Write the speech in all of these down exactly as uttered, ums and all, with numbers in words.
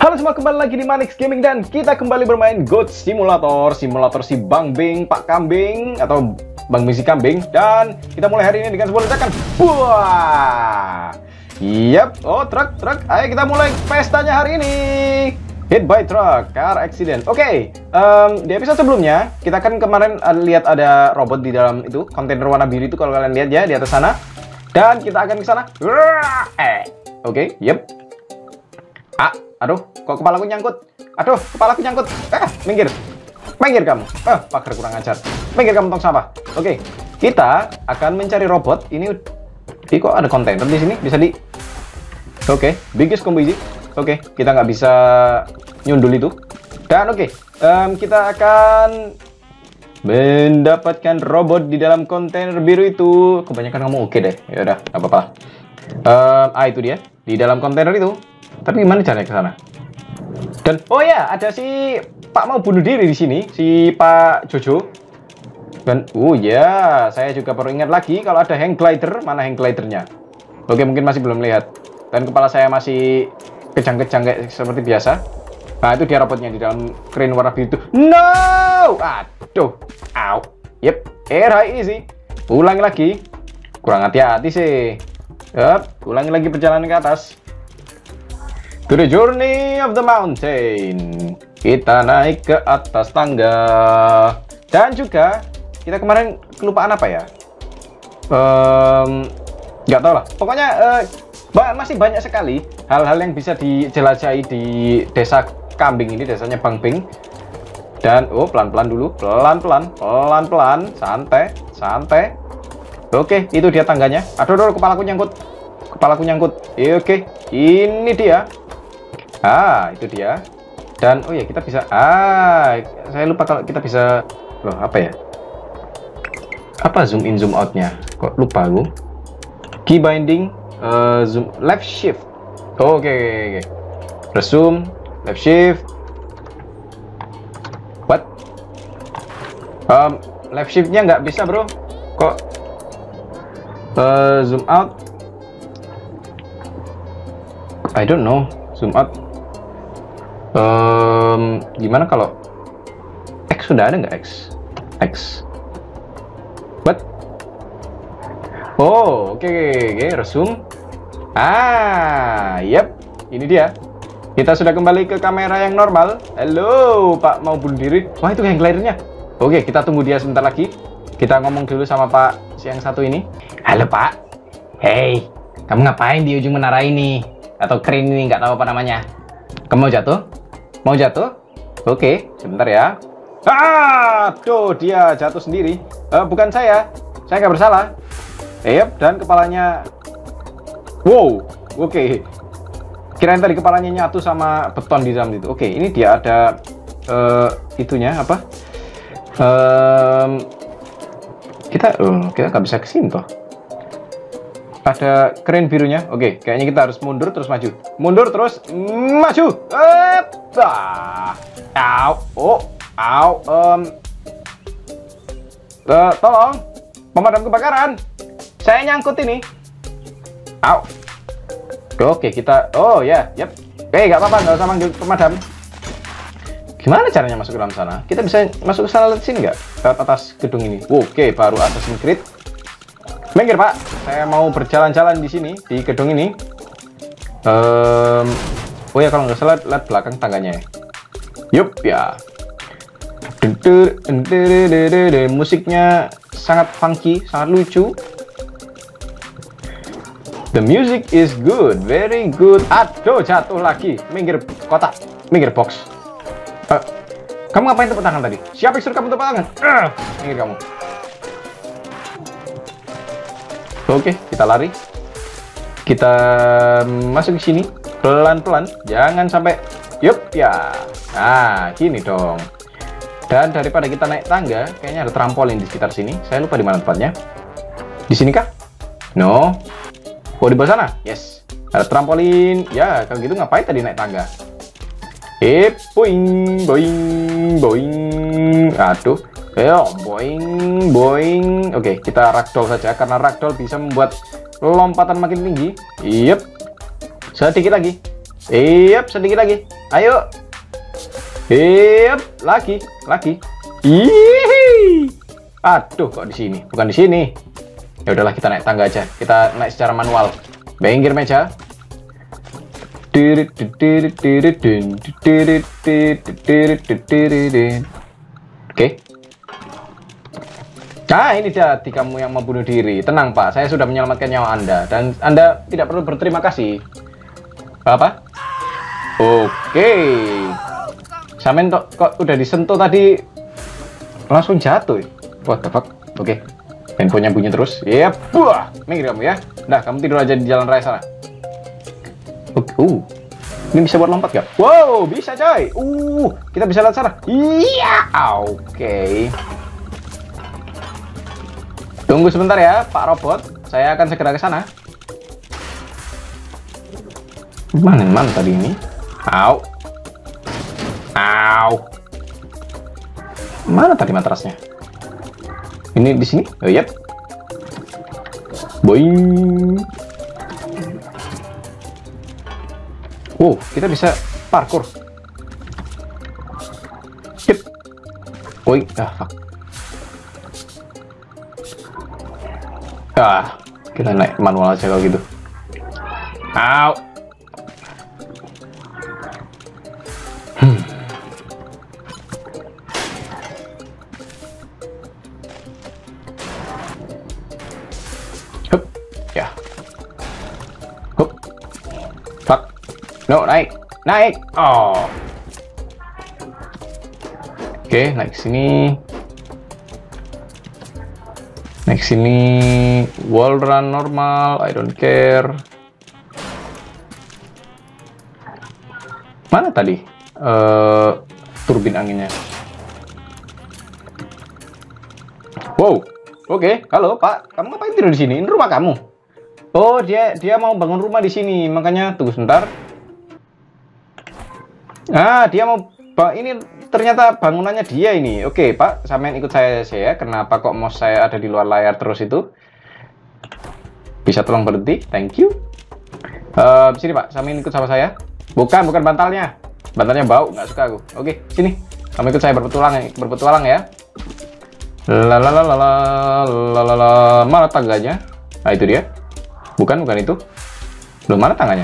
Halo semua, kembali lagi di Manix Gaming dan kita kembali bermain Goat Simulator, simulator si Bang Bing, Pak Kambing atau Bang Bing si Kambing. Dan kita mulai hari ini dengan sebuah ledakan. Wah, yap, oh truk, truk. Ayo kita mulai pestanya hari ini. Hit by truck, car accident. Oke, okay, um, di episode sebelumnya kita kan kemarin uh, lihat ada robot di dalam itu kontainer warna biru itu, kalau kalian lihat ya di atas sana. Dan kita akan ke sana. Eh, oke, okay, yep. Ah, aduh, kok kepalaku nyangkut? Aduh, kepalaku nyangkut. Eh, minggir. Minggir kamu. Eh, pagar kurang ajar. Minggir kamu, tong sampah. Oke, kita akan mencari robot. Ini, ini kok ada kontainer di sini? Bisa di... Oke, biggest combo easy. Oke, kita nggak bisa nyundul itu. Dan oke, um, kita akan mendapatkan robot di dalam kontainer biru itu. Kebanyakan kamu oke deh. Ya udah, nggak apa-apa. Um, ah, itu dia. Di dalam kontainer itu. Tapi gimana caranya ke sana? Dan oh ya, ada si Pak mau bunuh diri di sini, si Pak Jojo. Dan oh ya, saya juga baru ingat lagi kalau ada hang glider. Mana hang glidernya? Oke, mungkin masih belum lihat. Dan kepala saya masih kejang-kejang kayak seperti biasa. Nah, itu dia robotnya di dalam crane warna biru itu. No! Aduh. Au. Yep. Air high easy. Ulangi lagi. Kurang hati-hati sih. Yup. Ulangi lagi perjalanan ke atas. To the journey of the mountain. Kita naik ke atas tangga. Dan juga kita kemarin kelupaan apa ya? Um, nggak tahu lah. Pokoknya uh, masih banyak sekali hal-hal yang bisa dijelajahi di desa Kambing ini, desanya Bang Bing. Dan oh, pelan-pelan dulu, pelan-pelan, pelan-pelan, santai, santai. Oke, itu dia tangganya. Aduh, aduh, kepalaku nyangkut. Kepalaku nyangkut. Oke, ini dia. Ah, itu dia. Dan oh ya, kita bisa. Ah, saya lupa kalau kita bisa. Loh, apa ya? Apa zoom in zoom outnya? Kok lupa aku? Key binding, uh, zoom left shift. Oh, oke, okay, oke, okay, oke. Okay. Resume, left shift. What? Um, left shiftnya nggak bisa, bro. Kok? Uh, zoom out. I don't know. Zoom out. Um, gimana kalau X sudah ada nggak X? X. What? Oh, oke, okay, oke, okay. Resume. Ah, yep, ini dia. Kita sudah kembali ke kamera yang normal. Halo, Pak mau bunuh diri. Wah, itu hang glidernya. Oke, okay, kita tunggu dia sebentar lagi. Kita ngomong dulu sama Pak si yang satu ini. Halo, Pak. Hey, kamu ngapain di ujung menara ini? Atau crane ini, nggak tahu apa namanya. Kamu mau jatuh? Mau jatuh? Oke, sebentar ya. Ah, tuh dia jatuh sendiri. Uh, bukan saya, saya nggak bersalah. Yep, dan kepalanya. Wow, oke. Okay. Kirain tadi kepalanya nyatu sama beton di dalam itu. Oke, okay, ini dia ada uh, itunya apa? Um, kita, uh, kita nggak bisa kesini toh. Ada crane birunya. Oke, kayaknya kita harus mundur terus maju. Mundur terus maju. Epa. Au. Oh, au. Um. Uh, tolong. Pemadam kebakaran. Saya nyangkut ini. Au. Oke, kita. Oh ya, yep. Oke, nggak apa-apa, nggak usah manggil pemadam. Gimana caranya masuk ke dalam sana? Kita bisa masuk ke sana lewat sini nggak? Lewat atas gedung ini. Oke, baru Assassin's Creed. Minggir, Pak. Saya mau berjalan-jalan di sini, di gedung ini. Um, oh ya, kalau nggak salah, lihat belakang tangganya. Yup, ya. Musiknya sangat funky, sangat lucu. The music is good, very good. Aduh, jatuh lagi. Minggir, kotak. Minggir, box. Uh, kamu ngapain tepuk tangan tadi? Siapa yang suruh kamu tepuk tangan? Uh, minggir kamu. Oke, kita lari. Kita masuk ke sini pelan-pelan, jangan sampai yup ya. Nah, gini dong. Dan daripada kita naik tangga, kayaknya ada trampolin di sekitar sini. Saya lupa di mana tempatnya. Di sini kah? No. Oh, di bawah sana. Yes. Ada trampolin. Ya, kalau gitu ngapain tadi naik tangga? Eh, boing, boing, boing. Aduh. Ayo, boing, boing. Oke, kita ragdoll saja karena ragdoll bisa membuat lompatan makin tinggi. Yep. Sedikit lagi. Yap, sedikit lagi. Ayo. Yap, lagi, lagi. Ih. Aduh, kok di sini? Bukan di sini. Ya udahlah, kita naik tangga aja. Kita naik secara manual. Pinggir meja. Oke. Nah, ini dia kamu yang mau bunuh diri. Tenang, Pak. Saya sudah menyelamatkan nyawa Anda. Dan Anda tidak perlu berterima kasih. Apa? Oke. Samen kok, kok udah disentuh tadi langsung jatuh. What the fuck? Oke. Handphonenya bunyi terus. Ya, buah. Minggir kamu ya. Nah, kamu tidur aja di jalan raya sana. Oke. Uh. Ini bisa buat lompat gak? Wow, bisa coy. Uh, kita bisa lihat sana. Iya. Oke. Okay. Tunggu sebentar ya, Pak Robot. Saya akan segera ke sana. Mana mana tadi ini? Au. Au. Mana tadi matrasnya? Ini di sini? Oh, yep. Boing. Wow, kita bisa parkour. Yep. Boing. Ah, fuck. Ah, kita naik manual aja kalau gitu. Au. Hmm. Hup, ya. Hup. Fuck. No, naik, naik. Oh. Oke, naik sini. Naik sini, wall run normal, I don't care. Mana tadi uh, turbin anginnya? Wow, oke, okay. Halo Pak, kamu ngapain tidur di sini? Ini rumah kamu? Oh, dia dia mau bangun rumah di sini, makanya tunggu sebentar. Ah, dia mau ini ternyata bangunannya dia ini. Oke, Pak, sampean ikut saya saya. Kenapa kok mouse saya ada di luar layar terus itu? Bisa tolong berhenti? Thank you. Uh, sini Pak, sampean ikut sama saya. Bukan, bukan bantalnya. Bantalnya bau, nggak suka aku. Oke, sini. Kamu ikut saya berpetualang, berpetualang ya. Lalalala, lalala. Mana tangganya? Nah, itu dia. Bukan, bukan itu. Belum, mana tangganya?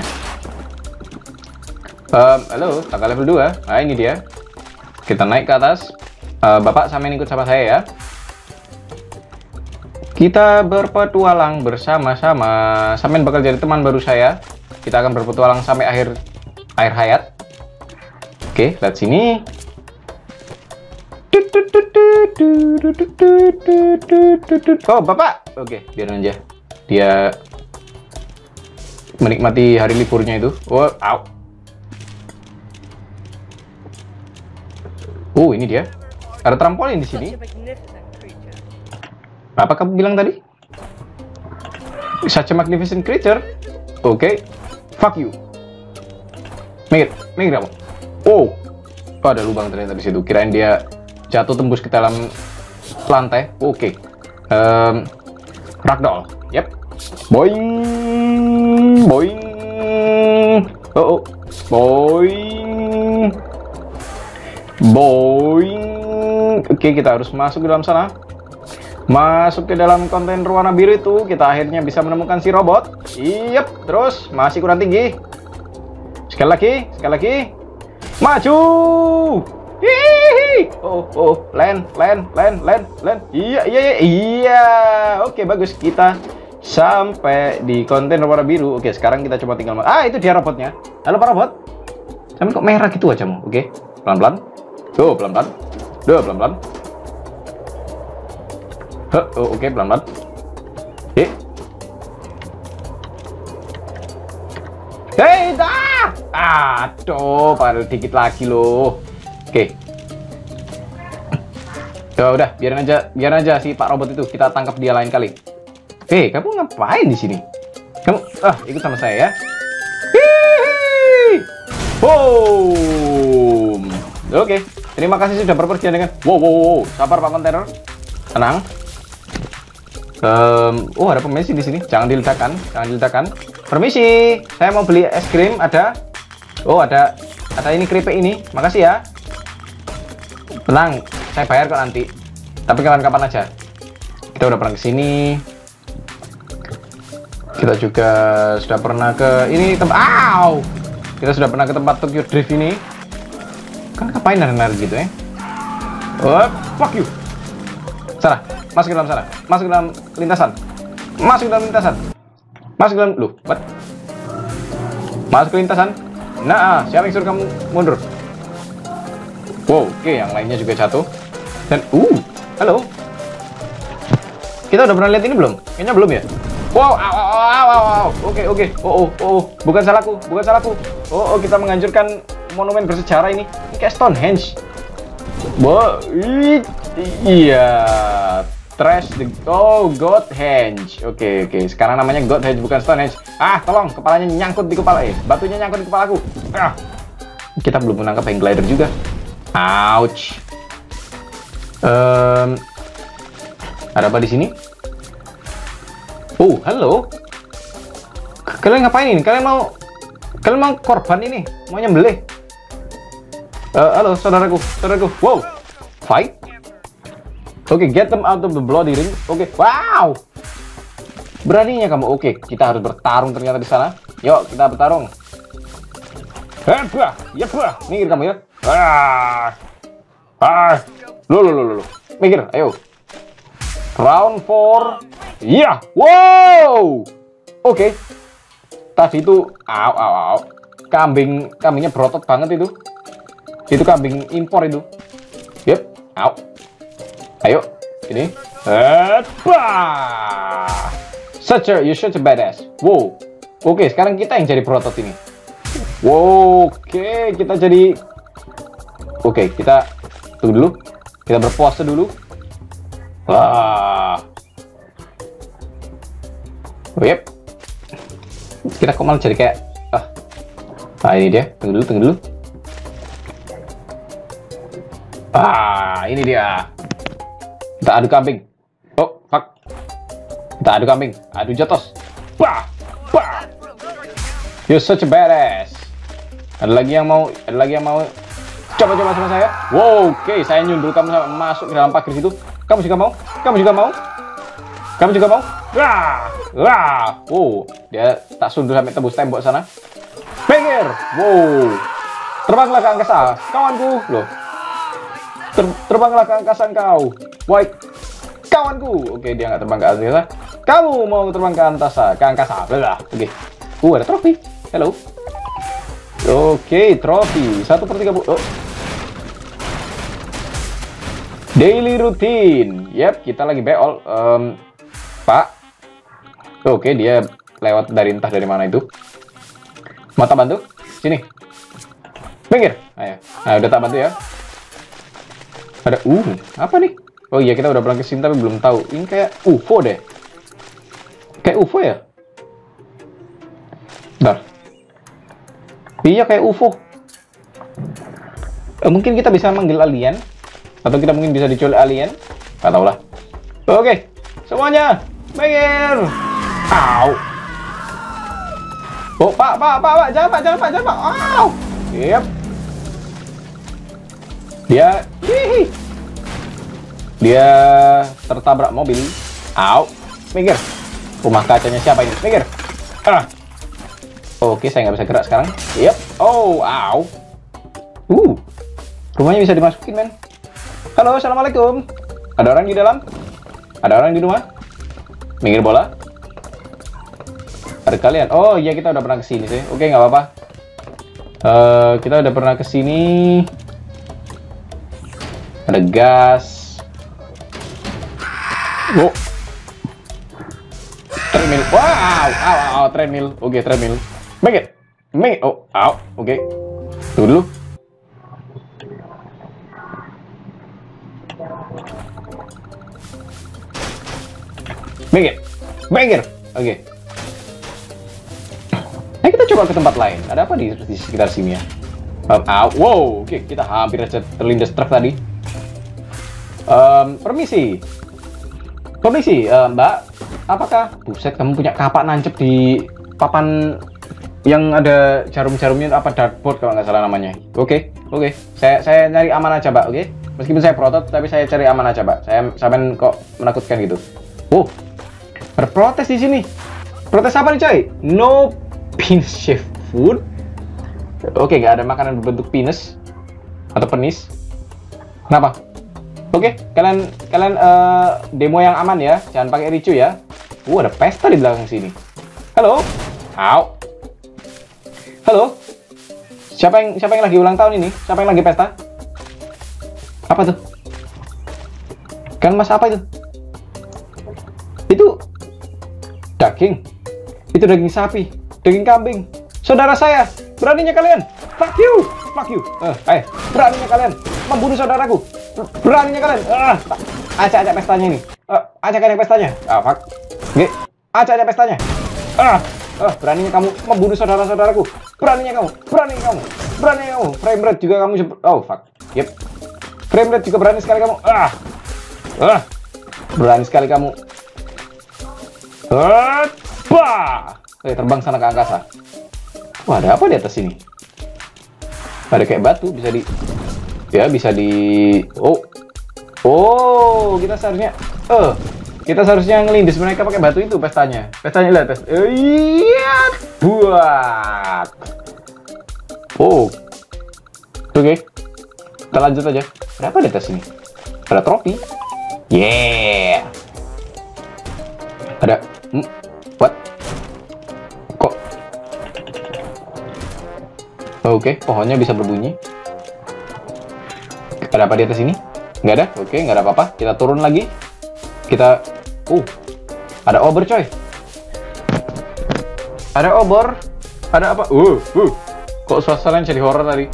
Um, halo, tangga level dua. Nah, ini dia. Kita naik ke atas. Uh, Bapak, sampean ikut sama saya ya. Kita berpetualang bersama-sama. Sampean bakal jadi teman baru saya. Kita akan berpetualang sampai akhir akhir hayat. Oke, lihat sini. Oh, Bapak. Oke, biarin aja. Dia menikmati hari liburnya itu. Oh, au. Oh, ini dia. Ada trampolin di sini. Apa kamu bilang tadi? Such a magnificent creature. Oke. Okay. Fuck you. Minggir, minggir kamu. Oh. Oh, ada lubang ternyata di situ. Kirain dia jatuh tembus ke dalam lantai. Oke. Okay. Um, ragdoll. Yep. Boing. Boing. Oh, oh. Boing. Boing. Oke, kita harus masuk ke dalam sana. Masuk ke dalam kontainer warna biru itu. Kita akhirnya bisa menemukan si robot. Yep. Terus masih kurang tinggi. Sekali lagi, sekali lagi. Maju. Hihi. Oh, oh, land, land, land, land, land. Iya, iya, iya, iya. Oke, bagus. Kita sampai di kontainer warna biru. Oke, sekarang kita coba tinggal. Ah, itu dia robotnya. Halo Pak Robot. Sampai kok merah gitu aja mau. Oke, pelan-pelan. Tuh, pelan-pelan. Duh, pelan-pelan. Huh, oh, oke, okay, pelan-pelan. Hei. Hei, dah. Aduh, baru dikit lagi loh. Oke. Okay. Ya udah, biarin aja, biarin aja si Pak Robot itu. Kita tangkap dia lain kali. Hei, kamu ngapain di sini? Kamu, ah, ikut sama saya ya. Hihi. Boom. Oke. Okay. Terima kasih sudah berpergian dengan. Wow, wow, wow. Sabar Pak kontainer. Tenang. Um, oh, ada pemisi di sini. Jangan diledakkan, jangan diledakkan. Permisi, saya mau beli es krim. Ada? Oh, ada ada ini keripik ini. Makasih ya. Tenang, saya bayar kok nanti. Tapi kapan-kapan aja. Kita udah pernah ke sini. Kita juga sudah pernah ke ini tempat. Aw! Kita sudah pernah ke tempat Tokyo Drift ini. Kan ngapain nari-nari gitu ya? Oh, fuck you. Sana, masuk ke dalam sana. Masuk ke dalam lintasan. Masuk ke dalam lintasan. Masuk ke dalam lu. What? Masuk ke lintasan. Nah, siapa yang suruh kamu mundur? Wow, oke, okay, yang lainnya juga jatuh. Dan uh, halo. Kita udah pernah lihat ini belum? Kayaknya belum ya. Wow, aw, aw, aw, aw, aw. Oke, oke. Oh, oh, oh, bukan salahku, bukan salahku. Oh, oh, kita menghancurkan monumen bersejarah ini. Ini kayak Stonehenge. Wow, iya. Trash the oh Godhenge. Oke, oke. Sekarang namanya Godhenge bukan Stonehenge. Ah, tolong, kepalanya nyangkut di kepala eh, batunya nyangkut di kepalaku. Ah. Kita belum menangkap hang glider juga. Ouch. Um, ada apa di sini? Oh, halo. Kalian ngapain ini? Kalian mau kalian mau korban ini? Mau nyembelih? Uh, halo, saudaraku, saudaraku. Wow. Fight. Oke, okay, get them out of the bloody ring. Oke, okay. Wow. Beraninya kamu. Oke, okay, kita harus bertarung ternyata di sana. Yuk, kita bertarung. Hebah, ya bah. Minggir kamu ya. Ah. Ah. Lo lo lo lo. Minggir, ayo. Round four. Iya. Wow. Oke. Okay. Tadi itu au au au. Kambing, kambingnya berotot banget itu. Itu kambing impor itu. Yep. Au. Ayo, ini. Hebah. Such a, you such a badass. Wow. Oke, okay, sekarang kita yang jadi berotot ini. Wow, oke, okay, kita jadi. Oke, okay, kita tunggu dulu. Kita berpose dulu. Wah. Oh, yep. Kita kok malah jadi kayak ah. Nah, ini dia. Tunggu dulu, tunggu dulu. Ah, ini dia. Kita adu kambing. Oh, fuck. Kita adu kambing. Adu jotos. Bah, bah. You're such a badass. Ada lagi yang mau, ada lagi yang mau coba-coba sama saya? Wow, oke, okay. Saya nyundul kamu masuk ke dalam pagar situ. Kamu juga mau? Kamu juga mau? Kamu juga mau? Wah, wah, wow, dia tak sundul sampai tembus tembok sana. Pinggir, wow, terbanglah ke angkasa, kawanku, loh. Ter terbanglah ke angkasa kau, white, kawanku. Oke, okay, dia nggak terbang ke angkasa. Kamu mau terbang ke angkasa, ke angkasa, lah. Oke, okay. Uh, ada trofi. Hello. Oke, okay, trofi satu per tiga puluh. Oh. Daily routine. Yap, kita lagi beol. Um, Pak. Oke, okay, dia lewat dari entah dari mana itu. Mau tak bantu? Sini. Pinggir. Ayo. Nah, udah tak bantu ya. Ada uh, apa nih? Oh iya, kita udah pulang ke sini tapi belum tahu. Ini kayak U F O deh. Kayak U F O ya? Bentar. Iya kayak U F O. Eh, mungkin kita bisa manggil alien, atau kita mungkin bisa diculik alien. Gak tau lah. Oke, semuanya minggir. Au. Oh pak, pak, pak, pak, jangan pak, jangan pak, jangan pak. Au. Yep. Dia, hihi. Dia tertabrak mobil. Au. Minggir. Rumah kacanya siapa ini? Minggir. Ah. Oke, saya nggak bisa gerak sekarang. Yep. Oh, au. Uh, rumahnya bisa dimasukin, men. Halo, assalamualaikum. Ada orang di dalam? Ada orang di rumah? Minggir bola. Ada kalian? Oh iya, kita udah pernah kesini sih. Oke, nggak apa-apa. Uh, kita udah pernah kesini. Ada gas. Oh. Treadmill. Wow, wow, wow, treadmill. Oke, treadmill. Minggir. Minggir. Oh, au. Oke. Tunggu dulu. Minggir. Minggir. Oke. Nah, kita coba ke tempat lain. Ada apa di, di sekitar sini ya? Um, au. Wow. Oke, kita hampir aja terlindas truk tadi. Um, permisi. Permisi, uh, Mbak. Apakah buset kamu punya kapak nancep di papan yang ada jarum-jarumnya apa, dartboard kalau nggak salah namanya. Oke, oke. Saya saya nyari aman aja, Pak. Oke. Meskipun saya protot, tapi saya cari aman aja, Pak. Saya sampean kok menakutkan gitu. Oh, berprotes di sini. Protes apa nih, coy? No penis shaped food. Oke, nggak ada makanan berbentuk penis atau penis. Kenapa? Oke, kalian kalian uh, demo yang aman ya. Jangan pakai ricu ya. Uh, ada pesta di belakang sini. Halo. Au. Halo, siapa yang siapa yang lagi ulang tahun ini? Siapa yang lagi pesta? Apa tuh? Kan mas apa itu? Itu daging. Itu daging sapi, daging kambing. Saudara saya, beraninya kalian? Fuck you, fuck you. Eh, ayo, beraninya kalian membunuh saudaraku? Beraninya kalian? Ah, acak-acak pestanya ini. Uh, acak-acak pestanya. Ah, fuck. Oke, acak-acak pestanya. Ah. Oh, beraninya kamu membunuh saudara-saudaraku. Beraninya kamu, beraninya kamu, beraninya kamu. Frame rate juga kamu. Oh, fuck. Yep. Frame rate juga berani sekali kamu. Ah. Ah. Berani sekali kamu. Apa? Eh, terbang sana ke angkasa. Wah, ada apa di atas sini? Ada kayak batu, bisa di ya, bisa di Oh. Oh, kita seharusnya eh uh. Kita seharusnya ngelindis mereka pakai batu itu pestanya. Pestanya lihat, pesta. Iya, buat. Oh. Oke. Okay. Kita lanjut aja. Berapa di atas ini? Ada trofi. Yeah. Ada hmm, what? Kok? Oke, okay. Pohonnya bisa berbunyi. Ada apa di atas ini? Nggak ada? Oke, okay, nggak ada apa-apa. Kita turun lagi. Kita uh ada obor, coy. Ada obor. Ada apa? Uh, uh. Kok suasananya jadi horor tadi?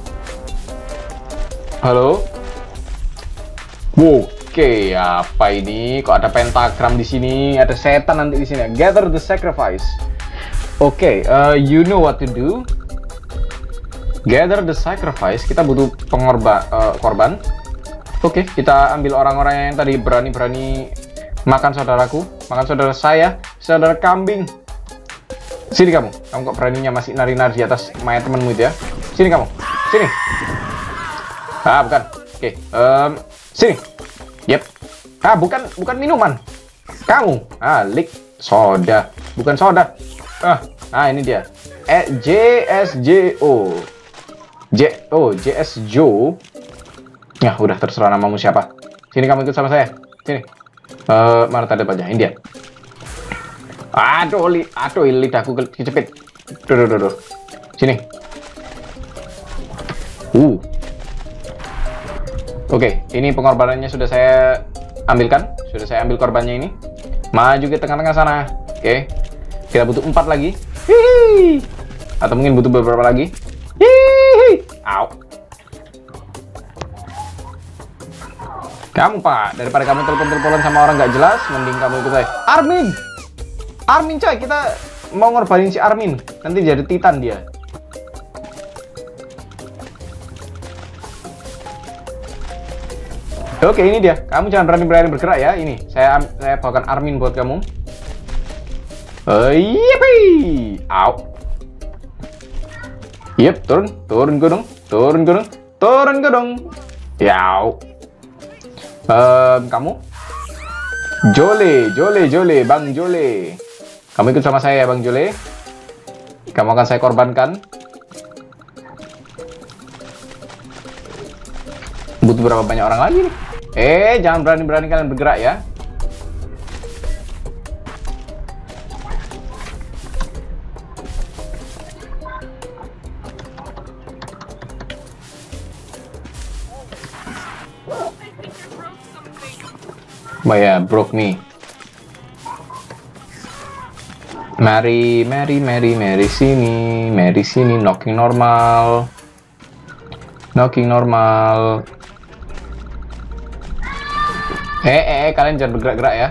Halo? Oke, okay, apa ini? Kok ada pentagram di sini? Ada setan nanti di sini. Gather the sacrifice. Oke, okay, uh, you know what to do. Gather the sacrifice. Kita butuh pengorban uh, korban. Oke, okay, kita ambil orang-orang yang tadi berani-berani makan saudaraku, makan saudara saya, saudara kambing. Sini kamu, kamu kok beraninya masih nari-nari di atas mayat temanmu itu ya? Sini kamu, sini. Ah, bukan. Oke, okay, um, sini. Yep. Ah, bukan, bukan minuman. Kamu, ah, lik soda, bukan soda. Ah, ah ini dia. E J S J O. J oh J S Joe. Ya, udah terserah namamu siapa. Sini kamu ikut sama saya. Sini. Uh, mana tadi aja? Ini dia. Aduh, li aduh lidahku kecepit. Duh, duh, duh, duh. Sini. Uh. Oke, okay, ini pengorbanannya sudah saya ambilkan. Sudah saya ambil korbannya ini. Maju ke tengah-tengah sana. Oke. Okay. Kita butuh empat lagi. Hihi. Atau mungkin butuh beberapa lagi. Hihi. Au. Kamu, Pak, daripada kamu telepon-teleponan sama orang nggak jelas, mending kamu ikut saya. Armin! Armin, coy, kita mau ngorbanin si Armin. Nanti jadi Titan dia. Oke, ini dia. Kamu jangan berani-berani bergerak ya. Ini, saya saya bawakan Armin buat kamu. Yippee! Au. Yep, turun, turun gunung, turun gunung, turun gunung. Yau. Um, kamu Jole, Jole, Jole, Bang Jole. Kamu ikut sama saya ya, Bang Jole. Kamu akan saya korbankan. Butuh berapa banyak orang lagi nih? Eh, jangan berani-berani kalian bergerak ya. Oh ya, yeah, broke me. Mary, Mary, Mary, Mary sini, Mary sini, knocking normal, knocking normal. Eh, eh, eh, kalian jangan bergerak-gerak ya.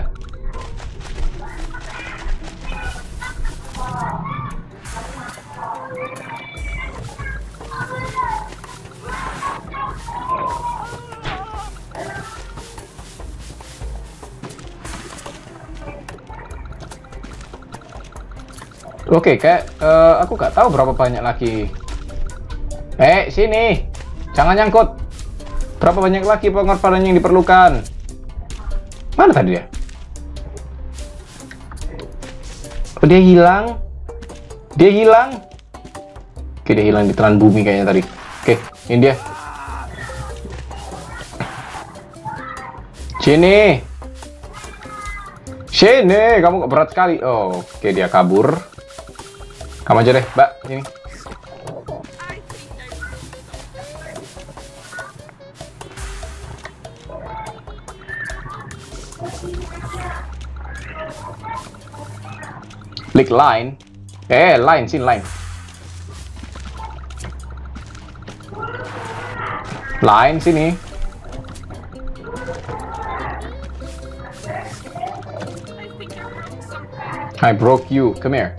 Oke, kayak uh, aku nggak tahu berapa banyak lagi. Eh, sini, jangan nyangkut. Berapa banyak lagi pengorbanan yang diperlukan? Mana tadi dia? Oh, dia hilang. Dia hilang. Oke, dia hilang di telan bumi kayaknya tadi. Oke, ini dia. Sini. Sini, kamu kok berat sekali. Oh, oke, dia kabur. Kamu aja deh, Mbak. Sini. Klik line. Eh, line, sini line. Line sini. I broke you. Come here.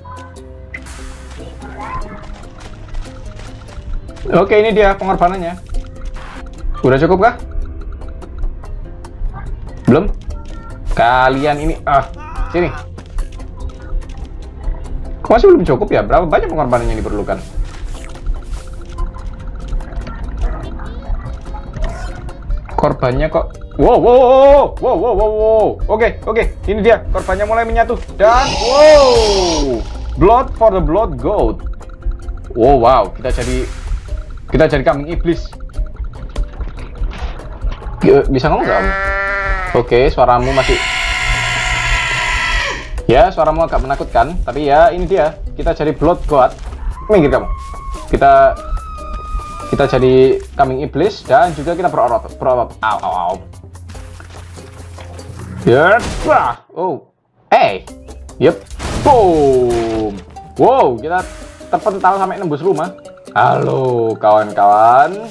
Oke, ini dia pengorbanannya. Udah cukup kah? Belum? Kalian ini ah, sini. Kok masih belum cukup ya? Berapa banyak pengorbanan yang diperlukan? Korbannya kok. Wow, wow, wow, wow, wow, wow, wow. Oke, oke. Ini dia. Korbannya mulai menyatu. Dan wow, blood for the blood goat. Wow, wow. Kita jadi kita jadi kambing iblis. Bisa ngomong nggak kamu? Oke, suaramu masih. Ya, suaramu agak menakutkan. Tapi ya, ini dia. Kita jadi blood god. Minggir kamu. Kita kita jadi kambing iblis dan juga kita berotot, berotot. Au, au, au. Yep. Oh, hey. Yep. Boom. Wow, kita terpental sampai nembus rumah. Halo, kawan-kawan.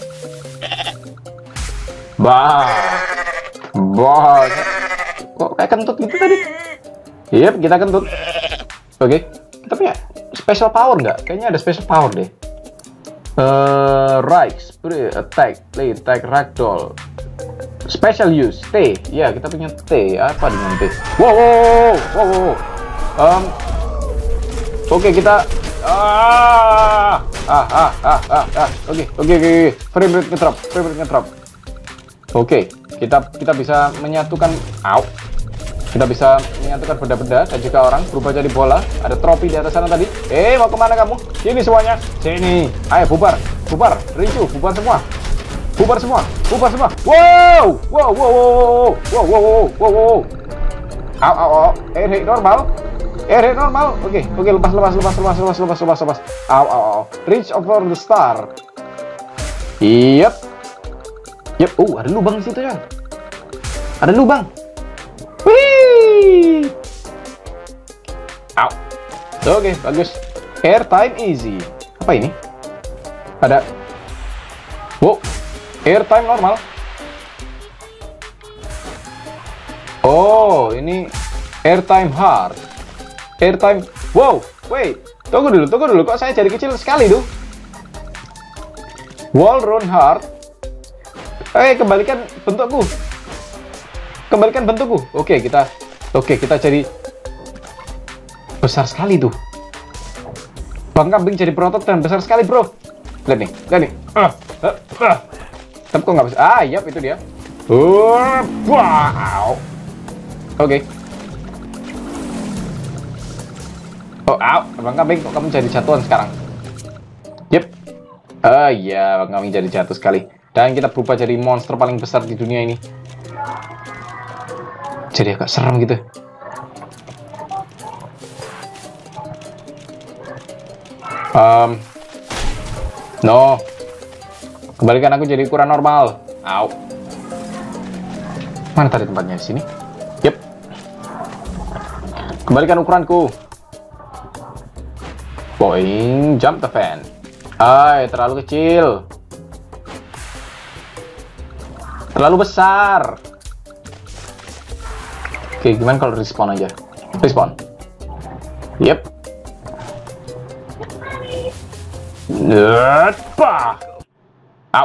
Bah. Bah. Kok kayak kentut gitu tadi? Yep, kita kentut. Oke. Kita punya special power nggak? Kayaknya ada special power deh. Uh, right, spirit, attack, play, attack, ragdoll. Special use, T. Ya, kita punya T. Apa dengan T? Wow, wow, wow, wow. Um, Oke, okay, kita. Ah, ah, ah, ah, ah, ah. Oke, oke, oke. Frame rate ngetrop, frame rate ngetrop. Oke, kita kita bisa menyatukan. Au. Kita bisa menyatukan benda-benda dan juga orang berubah jadi bola. Ada trofi di atas sana tadi. Eh, mau kemana kamu? Sini semuanya. Sini. Ayo bubar, bubar, rincu, bubar semua. Bubar semua, bubar semua. Wow, wow, wow, wow, wow, wow, wow, wow, wow. Au, au, au. Air hit normal. Air hit normal. Oke, oke, lepas, lepas, lepas, lepas, lepas, lepas, lepas, lepas. Au, au, au. Reach over the star. Yep. Yep. Oh, ada lubang di situ ya. Ada lubang. Wih. Au. Oke, bagus. Airtime easy. Apa ini? Ada. Wow. Airtime normal. Oh, ini airtime hard. Airtime. Wow. Wait. Tunggu dulu, tunggu dulu. Kok saya jadi kecil sekali tuh? Wall run hard. Eh, kembalikan bentukku. Kembalikan bentukku. Oke, kita Oke, kita jadi besar sekali tuh. Bang kambing jadi berotot dan besar sekali, bro. Lihat nih, lihat nih. Ah, ah, ah. Tapi kok nggak bisa? Ah, yap, itu dia. Uh, wow. Oke. Oh, au. Bang kambing, kok kamu jadi jatuhan sekarang? Yep. Ah, iya, bang kambing jadi jatuh sekali. Dan kita berubah jadi monster paling besar di dunia ini. Jadi agak serem gitu. Um, no. Kembalikan aku jadi ukuran normal. Au. Mana tadi tempatnya? Di sini? Yep. Kembalikan ukuranku. Boing, jump the fan. Hai, terlalu kecil. Terlalu besar. Oke, gimana kalau respawn aja? Respawn. Yep. Nepah. Au.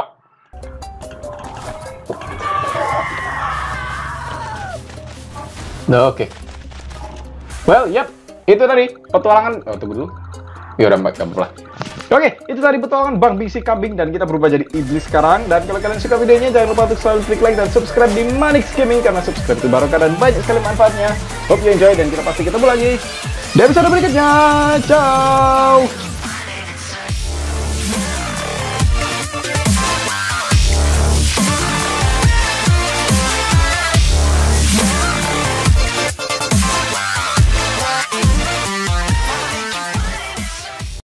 Oke. Well, yep. itu tadi petualangan. Oh, tunggu dulu. Ya udah, nggak apa-apa. Oke, itu tadi petualangan Bang Bing si kambing dan kita berubah jadi iblis sekarang. Dan kalau kalian suka videonya, jangan lupa untuk selalu klik like dan subscribe di Manix Gaming karena subscribe itu barokah dan banyak sekali manfaatnya. Hope you enjoy dan kita pasti ketemu lagi di episode berikutnya. Ciao.